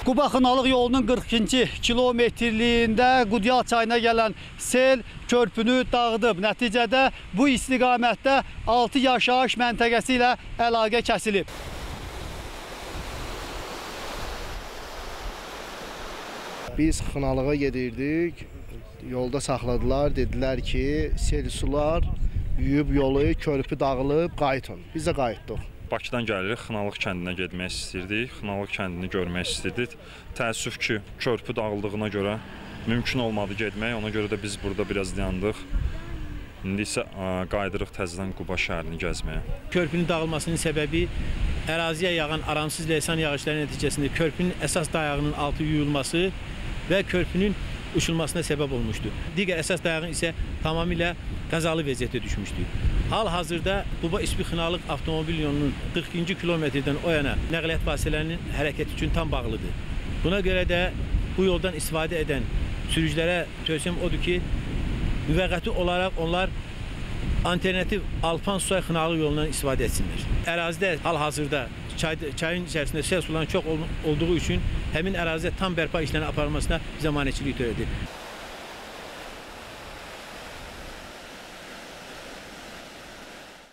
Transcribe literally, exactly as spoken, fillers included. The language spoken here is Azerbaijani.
Quba Xınalıq yolunun qırx ikinci kilometrliyində Qudyal çayına gələn sel körpünü dağıdıb. Nəticədə bu istiqamətdə altı yaşayış məntəqəsi ilə əlaqə kəsilib. Biz Xınalığa gedirdik, yolda saxladılar, dedilər ki, sel sular yuyub yolu, körpü dağılıb, qayıtın. Biz də qayıtdıq. Bakıdan gəlirik, Xınalıq kəndinə gedmək istirdik, Xınalıq kəndini görmək istirdik. Təəssüf ki, körpü dağıldığına görə mümkün olmadı getmək, ona görə də biz burada biraz dayandıq. İndi isə qayıdırıq təzədən Quba şəhərini gəzməyə. Körpünün dağılmasının səbəbi əraziyə yağan aramsız leysan yağışları nəticəsində körpünün əsas dayağının altı yuyulması və körpünün uçulmasına səbəb olmuşdu. Digər əsas dayağın isə tamamilə qəzalı vəziyyətə düşmüşdü. Hal-hazırda Quba İSPİ Xınalıq avtomobil yolunun qırx ikinci kilometrdən o yana nəqliyyat vasitələrinin hərəkəti üçün tam bağlıdır. Buna görə də bu yoldan istifadə edən sürücülərə tövsiyəm odur ki, müvəqqəti olaraq onlar alternativ Alpan-Susay Xınalıq yolundan istifadə etsinlər. Ərazidə hal-hazırda çay, çayın içərisində sel sularının çox olduğu üçün həmin ərazidə tam bərpa işlərinin aparılmasına zəmanətçilik törədir.